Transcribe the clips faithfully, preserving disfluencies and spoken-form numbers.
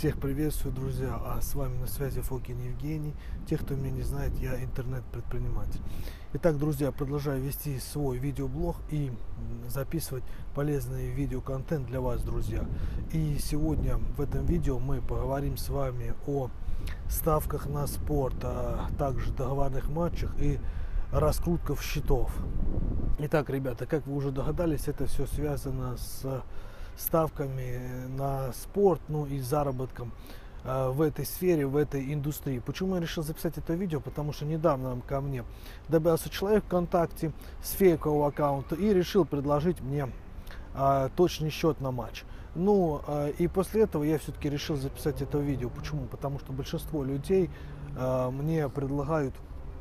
Всех приветствую, друзья, а с вами на связи Фокин Евгений. Те, кто меня не знает, я интернет-предприниматель. Итак, друзья, продолжаю вести свой видеоблог и записывать полезный видеоконтент для вас, друзья. И сегодня в этом видео мы поговорим с вами о ставках на спорт, а также договорных матчах и раскрутках счетов. Итак, ребята, как вы уже догадались, это все связано с ставками на спорт, ну и заработком э, в этой сфере, в этой индустрии. Почему я решил записать это видео? Потому что недавно ко мне добавился человек ВКонтакте с фейкового аккаунта и решил предложить мне э, точный счет на матч. Ну э, и после этого я все-таки решил записать это видео. Почему? Потому что большинство людей э, мне предлагают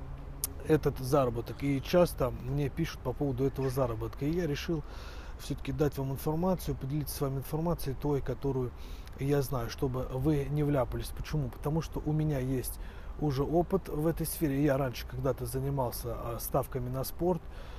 этот заработок, и часто мне пишут по поводу этого заработка. И я решил все-таки дать вам информацию, поделиться с вами информацией той, которую я знаю, чтобы вы не вляпались. Почему? Потому что у меня есть уже опыт в этой сфере. Я раньше когда-то занимался ставками на спорт,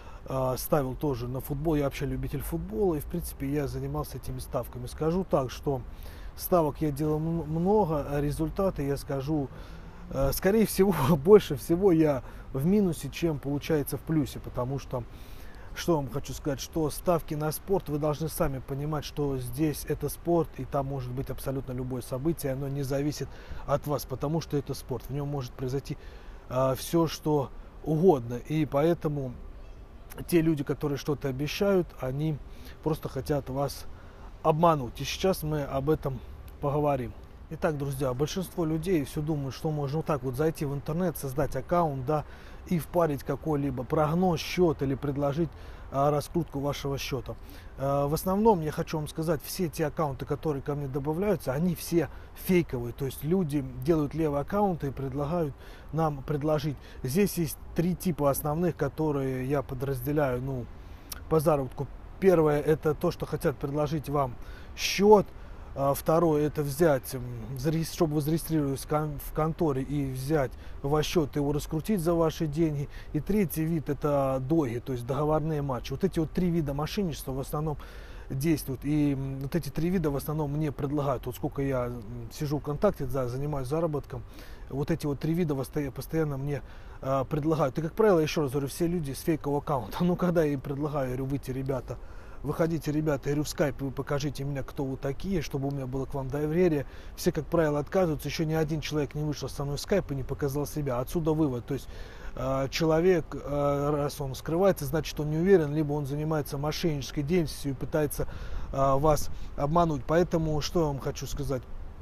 ставил тоже на футбол. Я вообще любитель футбола, и в принципе я занимался этими ставками. Скажу так, что ставок я делал много, а результаты я скажу, скорее всего, больше всего я в минусе, чем получается в плюсе, потому что что вам хочу сказать, что ставки на спорт, вы должны сами понимать, что здесь это спорт, и там может быть абсолютно любое событие, оно не зависит от вас, потому что это спорт, в нем может произойти э, все, что угодно, и поэтому те люди, которые что-то обещают, они просто хотят вас обмануть, и сейчас мы об этом поговорим. Итак, друзья, большинство людей все думают, что можно вот так вот зайти в интернет, создать аккаунт, да, и впарить какой-либо прогноз, счет или предложить а, раскрутку вашего счета. А, в основном, я хочу вам сказать, все те аккаунты, которые ко мне добавляются, они все фейковые. То есть люди делают левые аккаунты и предлагают нам предложить. Здесь есть три типа основных, которые я подразделяю, ну, по заработку. Первое — это то, что хотят предложить вам счет. Второе — это взять, чтобы вы зарегистрировались в конторе и взять ваш счет, его раскрутить за ваши деньги. И третий вид — это доги, то есть договорные матчи. Вот эти вот три вида мошенничества в основном действуют. И вот эти три вида в основном мне предлагают. Вот сколько я сижу ВКонтакте, да, занимаюсь заработком, вот эти вот три вида постоянно мне э, предлагают. И, как правило, еще раз говорю, все люди с фейкового аккаунта. Ну, когда я им предлагаю, я говорю, выйти, ребята, выходите, ребята, я говорю, в скайп, вы покажите меня, кто вы такие, чтобы у меня было к вам доверие. Все, как правило, отказываются. Еще ни один человек не вышел со мной в скайп и не показал себя. Отсюда вывод. То есть э, человек, э, раз он скрывается, значит, он не уверен, либо он занимается мошеннической деятельностью и пытается э, вас обмануть. Поэтому, что я вам хочу сказать?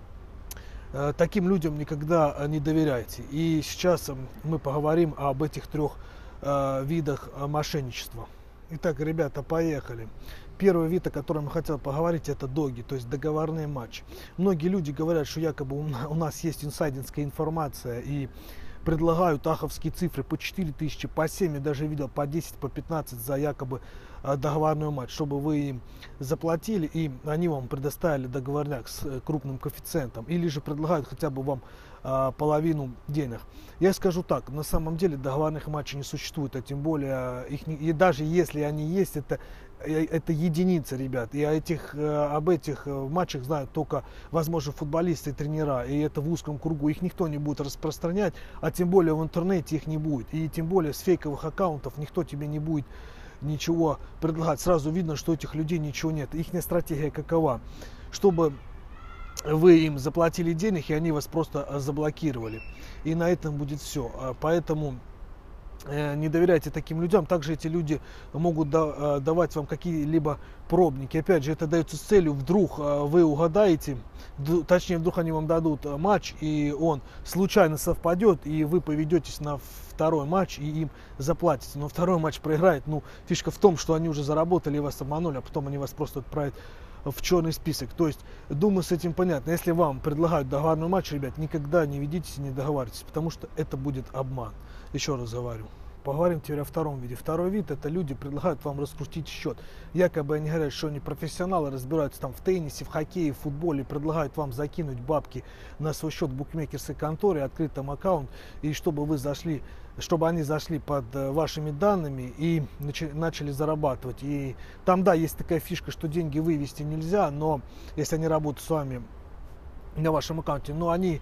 Э, таким людям никогда не доверяйте. И сейчас мы поговорим об этих трех э, видах мошенничества. Итак, ребята, поехали. Первый вид, о котором я хотел поговорить, это доги, то есть договорные матчи. Многие люди говорят, что якобы у нас есть инсайдерская информация и предлагают аховские цифры по четыре тысячи, по семь, я даже видел по десять, по пятнадцать за якобы договорной матч, чтобы вы им заплатили и они вам предоставили договорняк с крупным коэффициентом, или же предлагают хотя бы вам а, половину денег. Я скажу так, на самом деле договорных матчей не существует, а тем более их не, и даже если они есть, это это единицы, ребят, и о этих, об этих матчах знают только, возможно, футболисты и тренера, и это в узком кругу, их никто не будет распространять, а тем более в интернете их не будет, и тем более с фейковых аккаунтов никто тебе не будет ничего предлагать. Сразу видно, что у этих людей ничего нет. Их стратегия какова? Чтобы вы им заплатили денег, и они вас просто заблокировали. И на этом будет все. Поэтому не доверяйте таким людям. Также эти люди могут давать вам какие-либо пробники. Опять же, это дается с целью, вдруг вы угадаете, точнее, вдруг они вам дадут матч, и он случайно совпадет, и вы поведетесь на второй матч и им заплатите. Но второй матч проиграет. Ну, фишка в том, что они уже заработали и вас обманули, а потом они вас просто отправят в черный список. То есть, думаю, с этим понятно. Если вам предлагают договорной матч, ребят, никогда не ведитесь и не договаривайтесь, потому что это будет обман. Еще раз говорю. Поговорим теперь о втором виде. Второй вид — это люди предлагают вам раскрутить счет. Якобы они говорят, что они профессионалы, разбираются там в теннисе, в хоккее, в футболе, предлагают вам закинуть бабки на свой счет в букмекерской конторе, открыть там аккаунт, и чтобы вы зашли, чтобы они зашли под вашими данными и начали зарабатывать. И там, да, есть такая фишка, что деньги вывести нельзя, но если они работают с вами на вашем аккаунте, но они,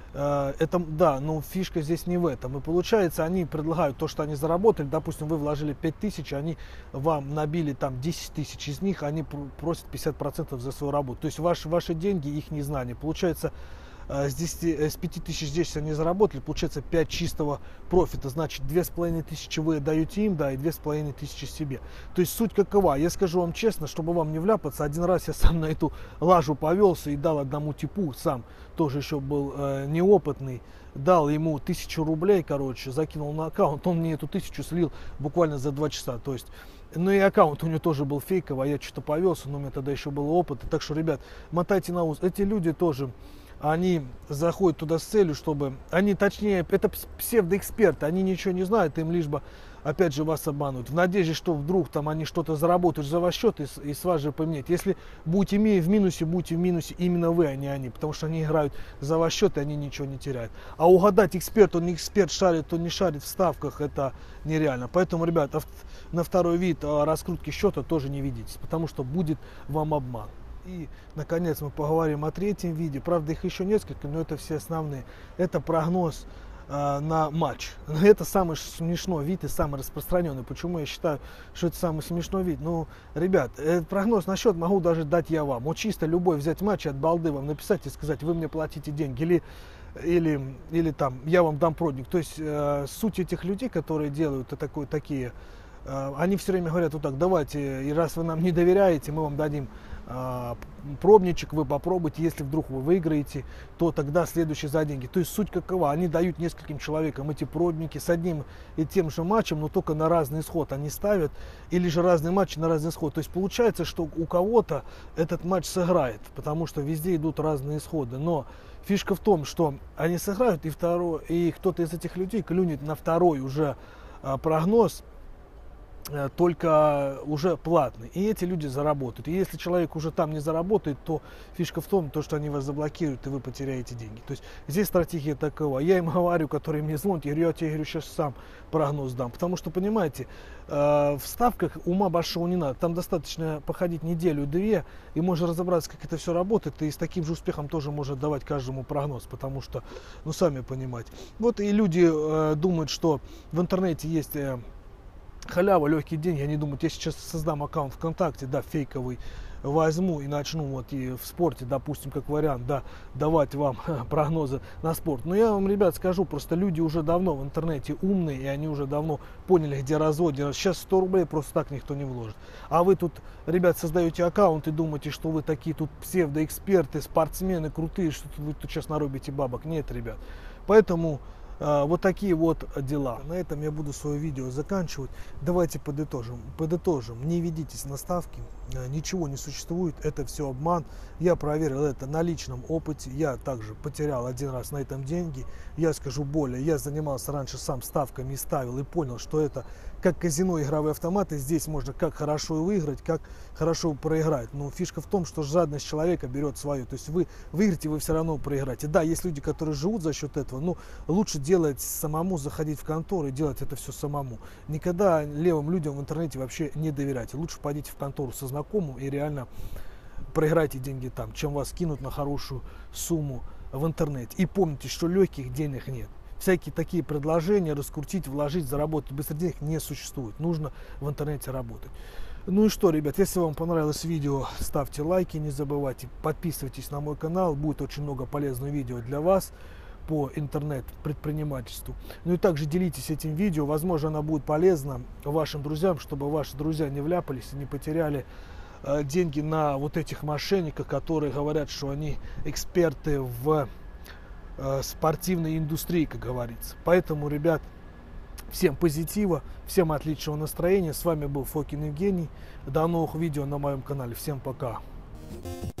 э, это, да, но фишка здесь не в этом. И получается, они предлагают то, что они заработали, допустим, вы вложили пять тысяч, они вам набили там десять тысяч, из них они просят пятьдесят процентов за свою работу. То есть ваши, ваши деньги, их незнание. Получается, с, десяти, с пяти тысяч здесь они заработали, получается пять чистого профита, значит две с половиной тысячи вы даете им, да, и две с половиной тысячи себе. То есть суть какова? Я скажу вам честно, чтобы вам не вляпаться, один раз я сам на эту лажу повелся и дал одному типу, сам тоже еще был э, неопытный, дал ему тысячу рублей, короче, закинул на аккаунт, он мне эту тысячу слил буквально за два часа, то есть. Ну и аккаунт у него тоже был фейковый, а я что-то повелся, но у меня тогда еще был опыт. Так что, ребят, мотайте на ус. Эти люди тоже, они заходят туда с целью, чтобы... Они, точнее, это псевдоэксперты, они ничего не знают, им лишь бы, опять же, вас обмануть. В надежде, что вдруг там они что-то заработают за ваш счет и, и с вас же поменять. Если будете в минусе, будете в минусе именно вы, а не они. Потому что они играют за ваш счет, и они ничего не теряют. А угадать, эксперт, он не эксперт, шарит, он не шарит в ставках, это нереально. Поэтому, ребята, на второй вид раскрутки счета тоже не ведитесь, потому что будет вам обман. И, наконец, мы поговорим о третьем виде. Правда, их еще несколько, но это все основные. Это прогноз э, на матч. Это самый смешной вид и самый распространенный. Почему я считаю, что это самый смешной вид? Ну, ребят, этот прогноз на счет могу даже дать я вам. Вот чисто любой взять матч и от балды вам написать и сказать, вы мне платите деньги. Или, или, или там, я вам дам продник. То есть, э, суть этих людей, которые делают такой, такие... Они все время говорят вот так, давайте, и раз вы нам не доверяете, мы вам дадим э, пробничек, вы попробуйте, если вдруг вы выиграете, то тогда следующий за деньги. То есть суть какова, они дают нескольким человекам эти пробники с одним и тем же матчем, но только на разный исход они ставят, или же разные матчи на разный исход. То есть получается, что у кого-то этот матч сыграет, потому что везде идут разные исходы, но фишка в том, что они сыграют, и, второй, и кто-то из этих людей клюнет на второй уже э, прогноз, только уже платный, и эти люди заработают. И если человек уже там не заработает, то фишка в том, то, что они вас заблокируют, и вы потеряете деньги. То есть здесь стратегия такова. Я им говорю, которые мне звонят, я говорю, я тебе говорю, сейчас сам прогноз дам. Потому что, понимаете, в ставках ума большого не надо. Там достаточно походить неделю-две, и можно разобраться, как это все работает, и с таким же успехом тоже можно давать каждому прогноз, потому что, ну, сами понимаете. Вот и люди э, думают, что в интернете есть... Э, халява, легкие деньги, они думают, я сейчас создам аккаунт ВКонтакте, да, фейковый, возьму и начну вот и в спорте, допустим, как вариант, да, давать вам прогнозы на спорт. Но я вам, ребят, скажу, просто люди уже давно в интернете умные, и они уже давно поняли, где развод. Сейчас сто рублей просто так никто не вложит. А вы тут, ребят, создаете аккаунт и думаете, что вы такие тут псевдоэксперты, спортсмены крутые, что вы тут сейчас нарубите бабок. Нет, ребят. Поэтому... Вот такие вот дела. На этом я буду свое видео заканчивать. Давайте подытожим. Подытожим. Не ведитесь на ставки. Ничего не существует. Это все обман. Я проверил это на личном опыте. Я также потерял один раз на этом деньги. Я скажу более. Я занимался раньше сам ставками и ставил. И понял, что это как казино, игровые автоматы. Здесь можно как хорошо выиграть, как хорошо проиграть. Но фишка в том, что жадность человека берет свое. То есть вы выиграете, вы все равно проиграете. Да, есть люди, которые живут за счет этого. Но лучше делать самому, заходить в контору и делать это все самому. Никогда левым людям в интернете вообще не доверяйте. Лучше пойдите в контору со знакомым и реально проиграйте деньги там, чем вас кинут на хорошую сумму в интернете. И помните, что легких денег нет. Всякие такие предложения, раскрутить, вложить, заработать быстро денег не существует. Нужно в интернете работать. Ну и что, ребят, если вам понравилось видео, ставьте лайки, не забывайте, подписывайтесь на мой канал. Будет очень много полезных видео для вас по интернет-предпринимательству. Ну и также делитесь этим видео. Возможно, оно будет полезно вашим друзьям, чтобы ваши друзья не вляпались и не потеряли э, деньги на вот этих мошенниках, которые говорят, что они эксперты в э, спортивной индустрии, как говорится. Поэтому, ребят, всем позитива, всем отличного настроения. С вами был Фокин Евгений. До новых видео на моем канале. Всем пока.